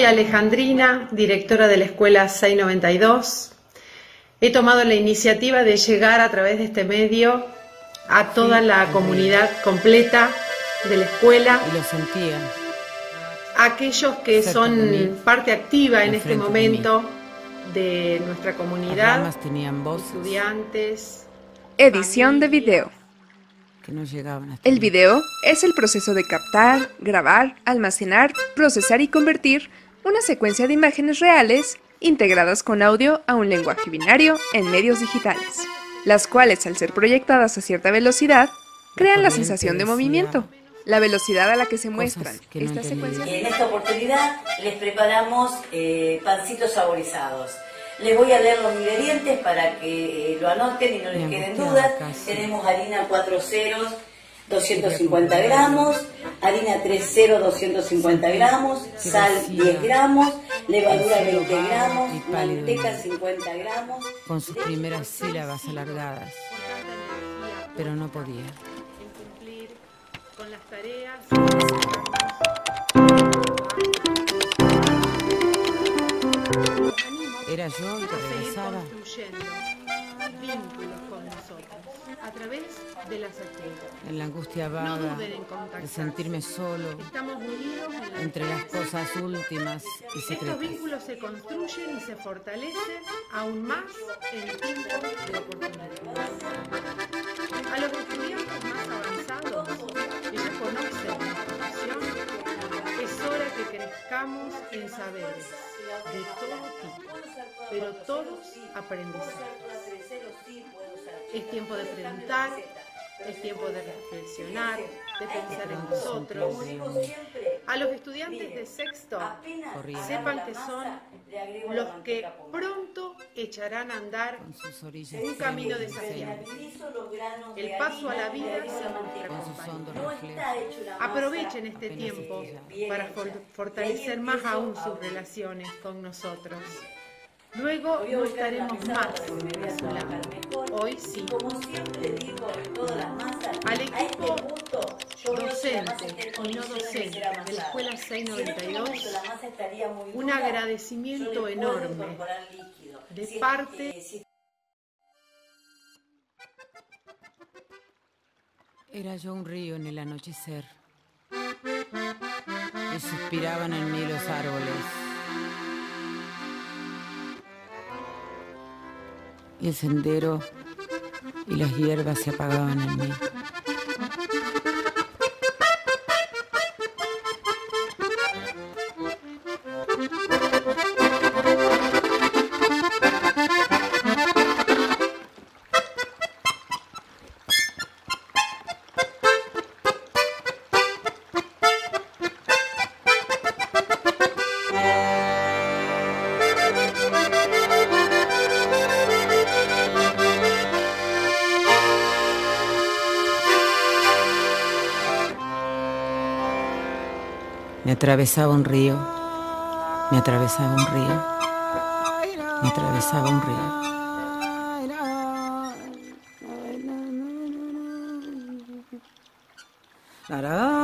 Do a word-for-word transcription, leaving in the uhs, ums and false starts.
Alejandrina, directora de la Escuela seiscientos noventa y dos. He tomado la iniciativa de llegar a través de este medio a toda Sí, la comunidad completa de la escuela, y lo sentían. aquellos que Cerca de son mí, parte activa en al este frente de momento de nuestra Las comunidad, ramas tenían voces estudiantes, Edición de video. que no llegaban hasta El mí. video es el proceso de captar, grabar, almacenar, procesar y convertir una secuencia de imágenes reales integradas con audio a un lenguaje binario en medios digitales, las cuales al ser proyectadas a cierta velocidad crean la corriente sensación de decía movimiento, la velocidad a la que se cosas muestran que no estas entendía. secuencias. En esta oportunidad les preparamos eh, pancitos saborizados. Les voy a leer los ingredientes para que eh, lo anoten y no les Me queden angustiaba dudas. casi. Tenemos harina cuatro ceros, doscientos cincuenta gramos, harina tres ceros, doscientos cincuenta gramos, que sal decía, diez gramos, levadura el cielo veinte vago gramos, y pálido manteca en mí, cincuenta gramos. con sus primeras sílabas alargadas, pero no podía. en cumplir con las tareas. Era yo el que A seguir regresaba. construyendo vínculos con nosotros a través de las actividades. En la angustia No vaga duden en de contactarse. sentirme solo Estamos unidos en la entre las cosas últimas y Estos secretas. vínculos se construyen y se fortalecen aún más en tiempos de oportunidad. A los estudiantes más avanzados, que ya conocen la información, es hora que crezcamos en saberes de todo tipo, pero todos aprendizajes. Es tiempo de preguntar, es tiempo de reflexionar, de pensar en nosotros. A los estudiantes de sexto, sepan que son los que pronto echarán a andar Con sus orillas un camino trémulas y desafiante. sendas, El paso a la vida sin nuestra con sus compañía. hondos reflejos. Aprovechen este Apenas tiempo ella. para for- fortalecer más aún sus relaciones con nosotros. Luego no estaremos más a su lado. Hoy sí. Como siempre digo en todas las masas, Al a equipo este punto yo veo que la docente masa está en y no condiciones de docente ser de la amasada. Escuela Si en seiscientos noventa y este dos, momento la masa estaría muy un dura, agradecimiento yo le puedo enorme incorporar líquido. de Si- parte eh, si Era yo un río en el anochecer. Y suspiraban en mí los árboles. Y el sendero y las hierbas se apagaban en mí. Me atravesaba un río, me atravesaba un río, me atravesaba un río. Tará.